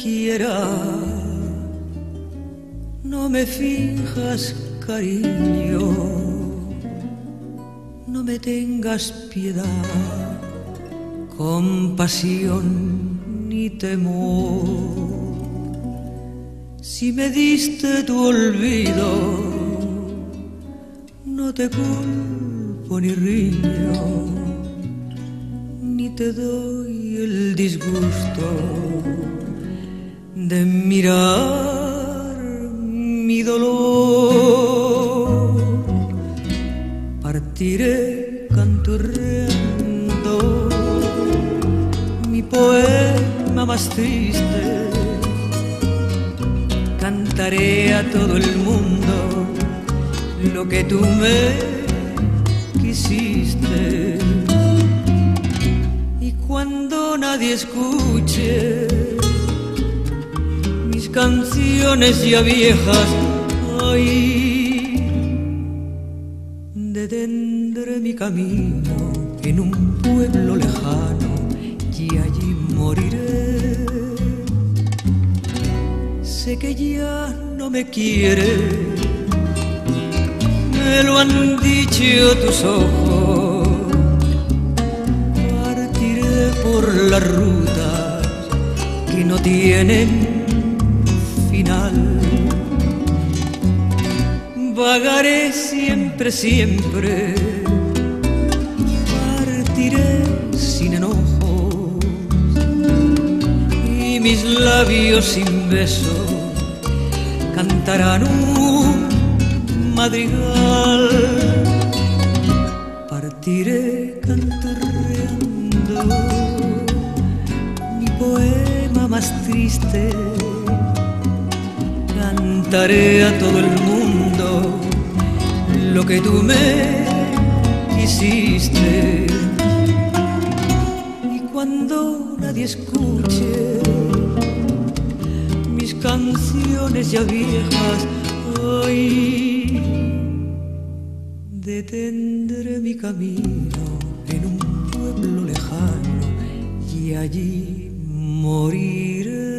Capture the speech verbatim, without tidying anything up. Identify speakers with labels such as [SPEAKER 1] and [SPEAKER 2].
[SPEAKER 1] quiera, no me fijas cariño, no me tengas piedad, compasión ni temor. Si me diste tu olvido, no te culpo ni riño, ni te doy el disgusto de mirar mi dolor. Partiré canturreando mi poema más triste, cantaré a todo el mundo lo que tú me quisiste. Y cuando nadie escuche mis canciones ya viejas, ay, detendré mi camino en un pueblo lejano y allí moriré. Sé que ya no me quiere, me lo han dicho tus ojos. Partiré por las rutas que no tienen final. Vagaré siempre, siempre. Partiré sin enojos y mis labios sin besos cantarán un madrigal. Partiré canturreando mi poema más triste, cantaré a todo el mundo lo que tú me quisiste. Y cuando nadie escuche mis canciones ya viejas, ay, detendré mi camino en un pueblo lejano y allí moriré.